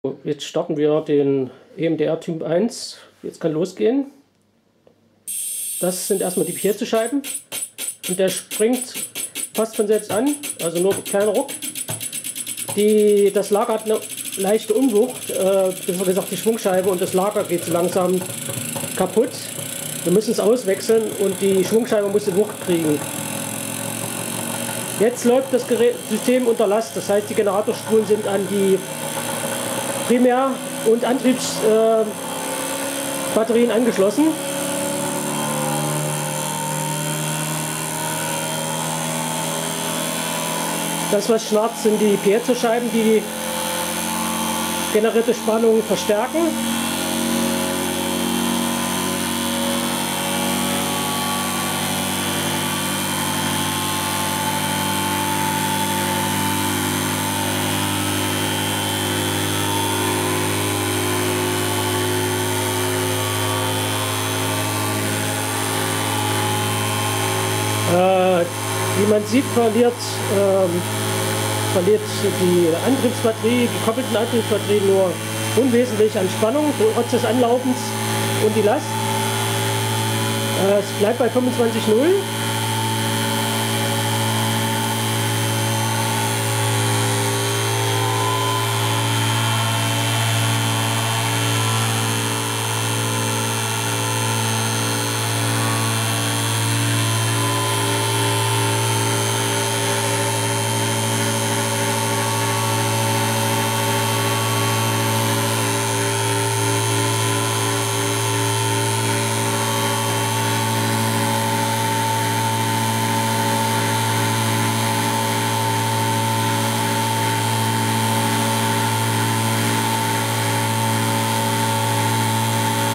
Jetzt starten wir den EMDR Typ 1. Jetzt kann losgehen. Das sind erstmal die Piezo-Scheiben. Und der springt fast von selbst an, also nur ein kleiner Ruck. Das Lager hat eine leichte Umwucht, besser gesagt die Schwungscheibe, und das Lager geht so langsam kaputt. Wir müssen es auswechseln und die Schwungscheibe muss die Wucht kriegen. Jetzt läuft das System unter Last, das heißt die Generatorspulen sind an die Primär- und Antriebsbatterien angeschlossen. Das, was schnarrt, sind die Piezo-Scheiben, die die generierte Spannung verstärken. Wie man sieht, verliert die Antriebsbatterie, gekoppelte Antriebsbatterie nur unwesentlich an Spannung, trotz des Anlaufens und die Last. Es bleibt bei 25,0.